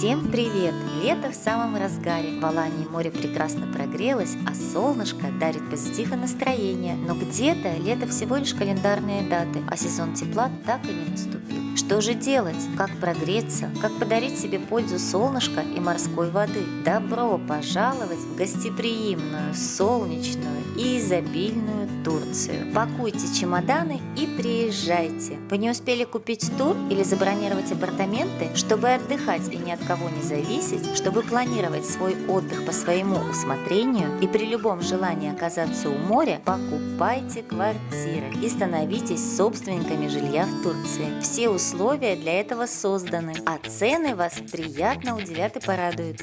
Всем привет! Лето в самом разгаре. В Алании море прекрасно прогрелось, а солнышко дарит позитив и настроение. Но где-то лето всего лишь календарные даты, а сезон тепла так и не наступил. Что же делать? Как прогреться? Как подарить себе пользу солнышка и морской воды? Добро пожаловать в гостеприимную, солнечную и изобильную Турцию. Пакуйте чемоданы и приезжайте. Вы не успели купить тур или забронировать апартаменты? Чтобы отдыхать и ни от кого не зависеть, чтобы планировать свой отдых по своему усмотрению и при любом желании оказаться у моря, покупайте квартиры и становитесь собственниками жилья в Турции. Все условия для этого созданы, а цены вас приятно удивят и порадуют.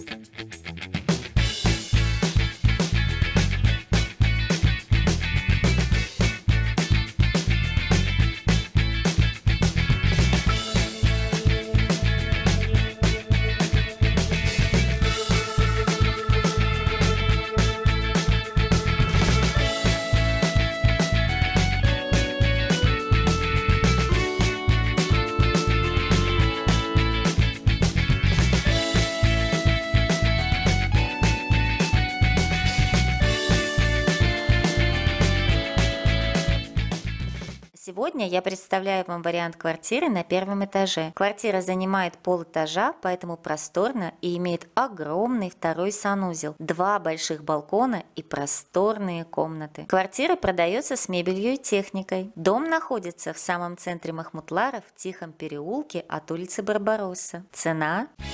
Сегодня я представляю вам вариант квартиры на первом этаже. Квартира занимает полэтажа, поэтому просторно и имеет огромный второй санузел, 2 больших балкона и просторные комнаты. Квартира продается с мебелью и техникой. Дом находится в самом центре Махмутлара в тихом переулке от улицы Барбаросса. Цена